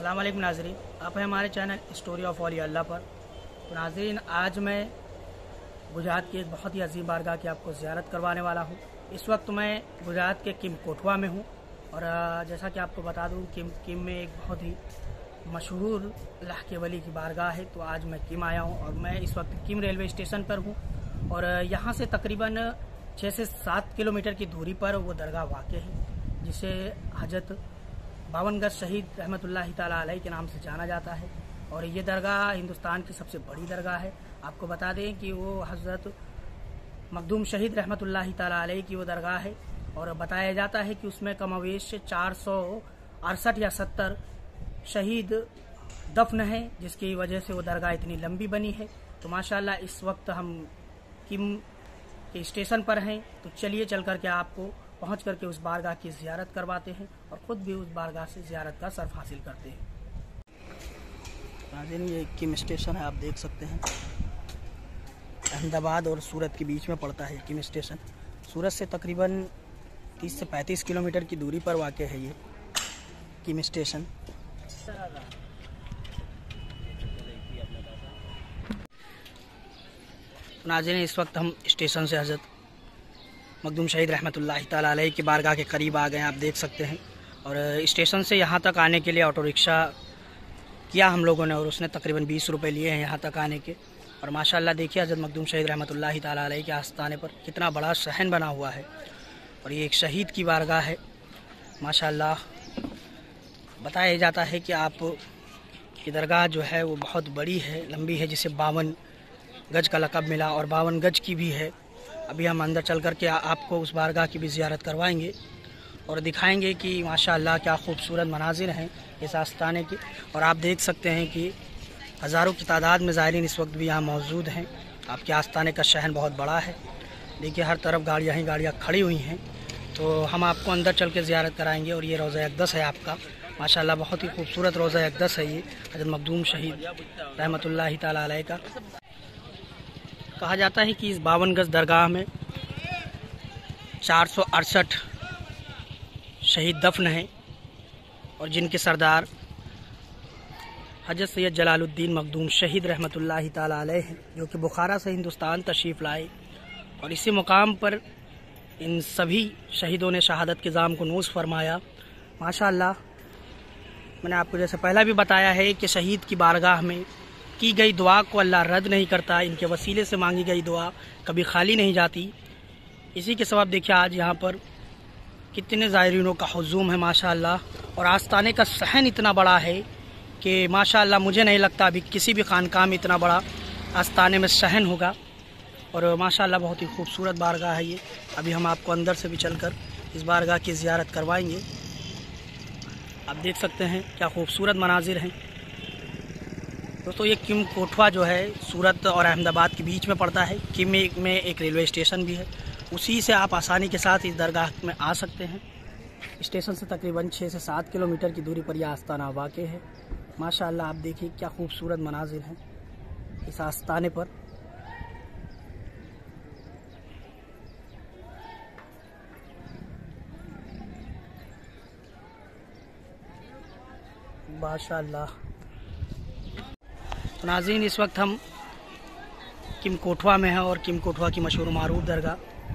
अस्सलाम वालेकुम नाज़रीन, आप हैं हमारे चैनल स्टोरी ऑफ औलिया अल्लाह पर। तो नाज़रीन, आज मैं गुजरात की एक बहुत ही अजीम बारगाह की आपको ज़ियारत करवाने वाला हूँ। इस वक्त मैं गुजरात के किम कोटवा में हूँ और जैसा कि आपको बता दूँ किम में एक बहुत ही मशहूर अल्लाह के वली की बारगाह है। तो आज मैं किम आया हूँ और मैं इस वक्त किम रेलवे स्टेशन पर हूँ और यहाँ से तकरीबन 6 से 7 किलोमीटर की दूरी पर वो दरगाह वाक़ है, जिसे हजरत बावनगज शहीद रहमतुल्लाहि ताला अलैह के नाम से जाना जाता है। और ये दरगाह हिंदुस्तान की सबसे बड़ी दरगाह है। आपको बता दें कि वो हजरत मखदूम शहीद रहमतुल्लाहि ताला अलैह की वो दरगाह है और बताया जाता है कि उसमें कमोवेश 468 या 70 शहीद दफन है, जिसकी वजह से वो दरगाह इतनी लंबी बनी है। तो माशाल्लाह इस वक्त हम किम के स्टेशन पर हैं, तो चलिए चल कर के आपको पहुंच करके उस बारगाह की ज़ियारत करवाते हैं और ख़ुद भी उस बारगाह से ज़ियारत का सर्फ हासिल करते हैं। नाज़रीन, ये किम स्टेशन है, आप देख सकते हैं। अहमदाबाद और सूरत के बीच में पड़ता है किम स्टेशन। सूरत से तकरीबन 30 से 35 किलोमीटर की दूरी पर वाक़ है ये किम स्टेशन। नाज़रीन, इस वक्त हम स्टेशन से हजरत मखदूम शहीद रहमतुल्लाहि ताला अलैह की बारगाह के करीब आ गए हैं, आप देख सकते हैं। और स्टेशन से यहाँ तक आने के लिए ऑटो रिक्शा किया हम लोगों ने और उसने तकरीबन 20 रुपये लिए हैं यहाँ तक आने के। और माशाल्लाह देखिए हजरत मखदूम शहीद रहमतुल्लाहि ताला अलैह के आस्थाने पर कितना बड़ा सहन बना हुआ है और ये एक शहीद की बारगाह है। माशाल्लाह बताया जाता है कि आप की दरगाह जो है वो बहुत बड़ी है, लंबी है, जिसे 52 गज का लक़ब मिला और 52 गज की भी है। अभी हम अंदर चल कर के आपको उस बारगाह की भी ज़ियारत करवाएंगे और दिखाएंगे कि माशाअल्लाह क्या खूबसूरत मनाजिर हैं इस आस्थाने की। और आप देख सकते हैं कि हज़ारों की तादाद में ज़ायरीन इस वक्त भी यहाँ मौजूद हैं। आपके आस्थाने का शहर बहुत बड़ा है, देखिए हर तरफ गाड़ियाँ ही गाड़ियाँ खड़ी हुई हैं। तो हम आपको अंदर चल के ज़ियारत कराएँगे। और ये रोज़ा अक़दस है आपका, माशाअल्लाह बहुत ही खूबसूरत रोज़ा अक़दस है ये हज़रत मखदूम शहीद रहमतुल्लाहि ताला अलैह का। कहा जाता है कि इस 52 गज दरगाह में 468 शहीद दफन हैं और जिनके सरदार हजरत सैयद जलालुद्दीन मखदूम शहीद रहमतुल्लाहि ताला अलैह हैं, जो कि बुखारा से हिंदुस्तान तशरीफ़ लाए। और इसी मुकाम पर इन सभी शहीदों ने शहादत के जाम को नोश फरमाया। माशाअल्लाह, मैंने आपको जैसे पहला भी बताया है कि शहीद की बारगाह में की गई दुआ को अल्लाह रद्द नहीं करता, इनके वसीले से मांगी गई दुआ कभी खाली नहीं जाती। इसी के सबब देखिए आज यहाँ पर कितने ज़ायरीनों का हुजूम है माशाअल्लाह। और आस्थाने का सहन इतना बड़ा है कि माशाअल्लाह मुझे नहीं लगता अभी किसी भी खानकाह में इतना बड़ा आस्थाने में सहन होगा। और माशाअल्लाह बहुत ही खूबसूरत बारगाह है ये। अभी हम आपको अंदर से भी चलकर इस बारगाह की ज़ियारत करवाएंगे। आप देख सकते हैं क्या खूबसूरत मनाजिर हैं। दोस्तों, ये किम कोटवा जो है सूरत और अहमदाबाद के बीच में पड़ता है। किम में एक रेलवे स्टेशन भी है, उसी से आप आसानी के साथ इस दरगाह में आ सकते हैं। स्टेशन से तकरीबन 6 से 7 किलोमीटर की दूरी पर यह आस्थाना वाक़ है। माशाअल्लाह आप देखिए क्या खूबसूरत मनाजिर हैं इस आस्थाने पर। माशाअल्लाह। तो नाज़रीन, इस वक्त हम किम कोटवा में हैं और किम कोटवा की मशहूर मारूफ दरगाह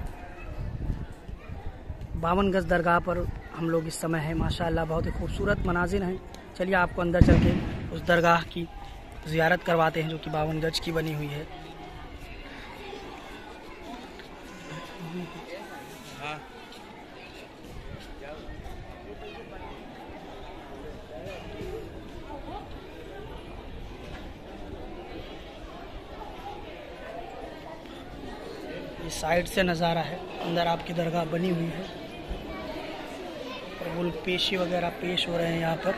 52 गज दरगाह पर हम लोग इस समय हैं। माशाअल्लाह बहुत ही खूबसूरत मनाजिर हैं। चलिए आपको अंदर चल के उस दरगाह की ज़ियारत करवाते हैं जो कि 52 गज की बनी हुई है। इस साइड से नज़ारा है, अंदर आपकी दरगाह बनी हुई है और गुल पेशी वगैरह पेश हो रहे हैं यहाँ पर।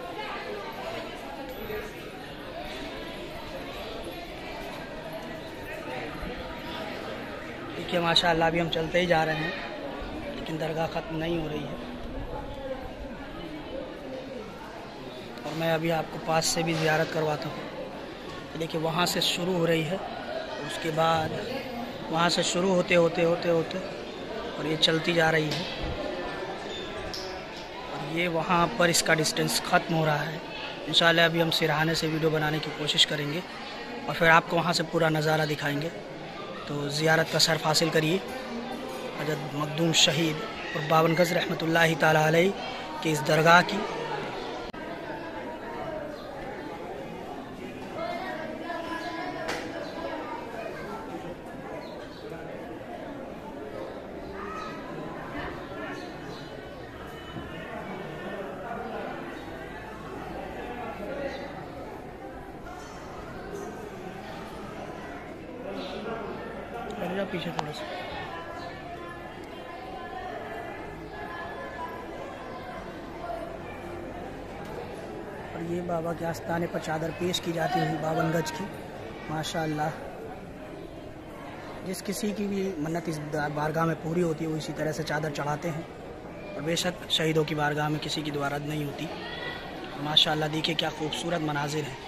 देखिए माशाअल्लाह अभी हम चलते ही जा रहे हैं लेकिन दरगाह ख़त्म नहीं हो रही है। और मैं अभी आपको पास से भी ज़ियारत करवाता हूँ। देखिए वहाँ से शुरू हो रही है, उसके बाद वहाँ से शुरू होते होते और ये चलती जा रही है और ये वहाँ पर इसका डिस्टेंस ख़त्म हो रहा है। इंशाल्लाह अभी हम सिरहाने से वीडियो बनाने की कोशिश करेंगे और फिर आपको वहाँ से पूरा नज़ारा दिखाएंगे। तो ज़ियारत का शर्फ हासिल करिए हज़रत मखदूम शहीद और 52 गज़ रहमतुल्लाहि ताला अलैह की इस दरगाह की। पीछे थोड़ा सा और ये बाबा के आस्थाने पर चादर पेश की जाती है 52 गज की। माशाअल्लाह, जिस किसी की भी मन्नत इस बारगाह में पूरी होती है वो इसी तरह से चादर चढ़ाते हैं और बेशक शहीदों की बारगाह में किसी की दुआ रद्द नहीं होती। माशाअल्लाह देखिए क्या खूबसूरत मनाजिर हैं।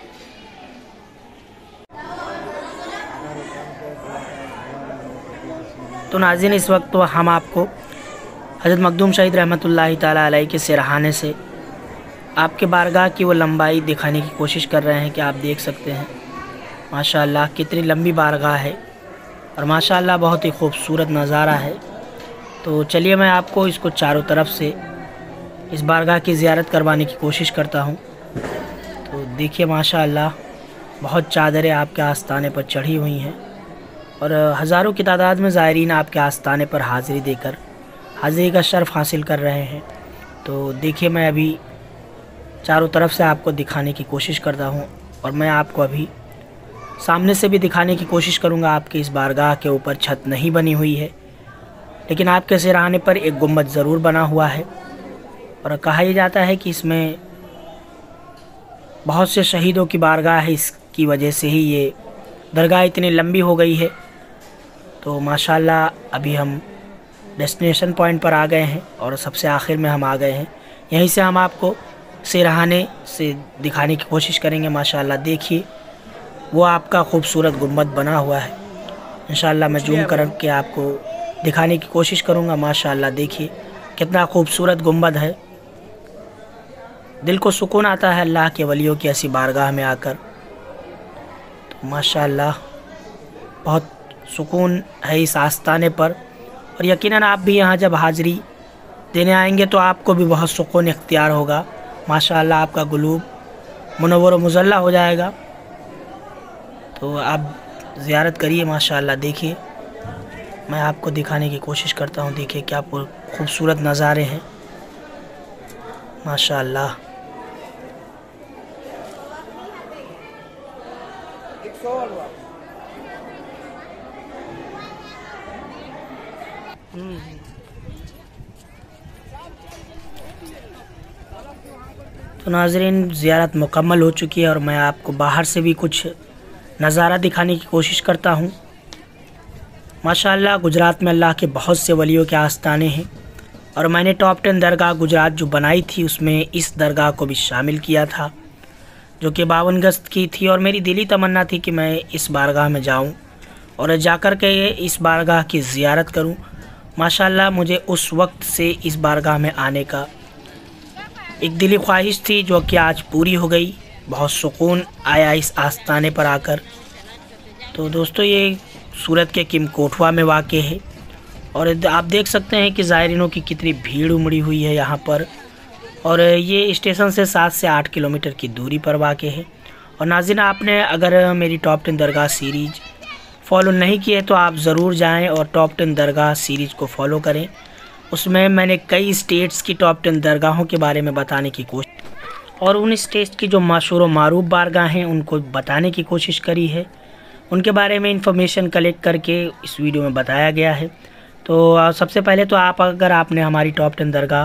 तो नाज़रीन, इस वक्त तो हम आपको हज़रत मखदूम शहीद रहमतुल्लाहि ताला अलैह के सिरहाने से आपके बारगाह की वो लंबाई दिखाने की कोशिश कर रहे हैं कि आप देख सकते हैं माशाअल्लाह कितनी लंबी बारगाह है और माशाअल्लाह बहुत ही खूबसूरत नज़ारा है। तो चलिए मैं आपको इसको चारों तरफ से इस बारगाह की ज़ियारत करवाने की कोशिश करता हूँ। तो देखिए माशाअल्लाह बहुत चादरें आपके आस्थाने पर चढ़ी हुई हैं और हज़ारों की तादाद में ज़ायरीन आपके आस्थाने पर हाज़िरी देकर हाज़िरी का शर्फ़ हासिल कर रहे हैं। तो देखिए मैं अभी चारों तरफ से आपको दिखाने की कोशिश करता हूँ और मैं आपको अभी सामने से भी दिखाने की कोशिश करूँगा। आपके इस बारगाह के ऊपर छत नहीं बनी हुई है, लेकिन आपके सिरहाने पर एक गुम्बद ज़रूर बना हुआ है और कहा यह जाता है कि इसमें बहुत से शहीदों की बारगाह है, इसकी वजह से ही ये दरगाह इतनी लंबी हो गई है। तो माशाअल्लाह अभी हम डेस्टिनेशन पॉइंट पर आ गए हैं और सबसे आखिर में हम आ गए हैं। यहीं से हम आपको सिरहाने से दिखाने की कोशिश करेंगे। माशाअल्लाह देखिए वो आपका खूबसूरत गुम्बद बना हुआ है। इंशाअल्लाह मैं जूम करके आपको दिखाने की कोशिश करूँगा। माशाअल्लाह देखिए कितना खूबसूरत गुम्बद है, दिल को सुकून आता है अल्लाह के वलियों की ऐसी बारगाह में आकर। तो माशाअल्लाह बहुत सुकून है इस आस्थाने पर और यकीनन आप भी यहाँ जब हाज़िरी देने आएंगे तो आपको भी बहुत सुकून इख्तियार होगा। माशाअल्लाह आपका क़ुलूब मुनव्वर व मुज़ल्ला हो जाएगा। तो आप ज़ियारत करिए। माशाअल्लाह देखिए मैं आपको दिखाने की कोशिश करता हूँ। देखिए क्या खूबसूरत नज़ारे हैं माशाअल्लाह। तो नाज़रीन ज़ियारत मुकम्मल हो चुकी है और मैं आपको बाहर से भी कुछ नज़ारा दिखाने की कोशिश करता हूँ। माशाअल्लाह गुजरात में अल्लाह के बहुत से वलियों के आस्थाने हैं और मैंने टॉप 10 दरगाह गुजरात जो बनाई थी उसमें इस दरगाह को भी शामिल किया था, जो कि 52 गज़ की थी। और मेरी दिली तमन्ना थी कि मैं इस बारगाह में जाऊँ और जाकर के इस बारगाह की ज़ियारत करूँ। माशाअल्लाह मुझे उस वक्त से इस बारगाह में आने का एक दिली ख्वाहिश थी, जो कि आज पूरी हो गई। बहुत सुकून आया इस आस्थाने पर आकर। तो दोस्तों ये सूरत के किम कोठवा में वाक़े है और आप देख सकते हैं कि ज़ायरीनों की कितनी भीड़ उमड़ी हुई है यहाँ पर। और ये स्टेशन से 7 से 8 किलोमीटर की दूरी पर वाक़े है। और नाज़रीन आपने अगर मेरी टॉप 10 दरगाह सीरीज़ फॉलो नहीं की है तो आप ज़रूर जाएं और टॉप 10 दरगाह सीरीज़ को फॉलो करें। उसमें मैंने कई स्टेट्स की टॉप 10 दरगाहों के बारे में बताने की कोशिश और उन स्टेट्स की जो मशहूर व मारूफ बारगाह हैं उनको बताने की कोशिश करी है। उनके बारे में इंफॉर्मेशन कलेक्ट करके इस वीडियो में बताया गया है। तो सबसे पहले तो अगर आपने हमारी टॉप 10 दरगाह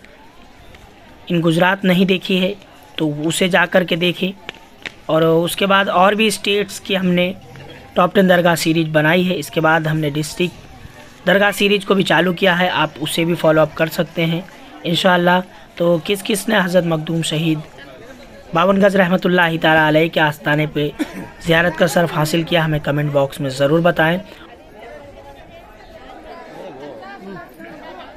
इन गुजरात नहीं देखी है तो उसे जा कर के देखें। और उसके बाद और भी स्टेट्स की हमने टॉप 10 दरगाह सीरीज़ बनाई है। इसके बाद हमने डिस्ट्रिक्ट दरगाह सीरीज़ को भी चालू किया है, आप उसे भी फॉलो अप कर सकते हैं इंशाअल्लाह। तो किस ने हज़रत मखदूम शहीद 52 गज़ रहमतुल्लाहि ताला अलैह के आस्थाने पे ज़ियारत का शर्फ हासिल किया, हमें कमेंट बॉक्स में ज़रूर बताएं।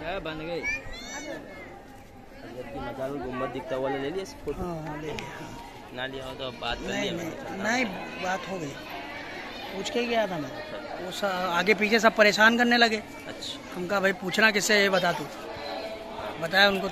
गुम्बद दिखता वाला ले लिया फोटो। हाँ ले लिया। ना लिया हो तो बात कर नहीं लिया नहीं मैंने। नहीं, बात हो गई, पूछ के ही गया था मैं। वो आगे पीछे सब परेशान करने लगे। अच्छा हम कहा भाई पूछना किससे, ये बता तू। बताया उनको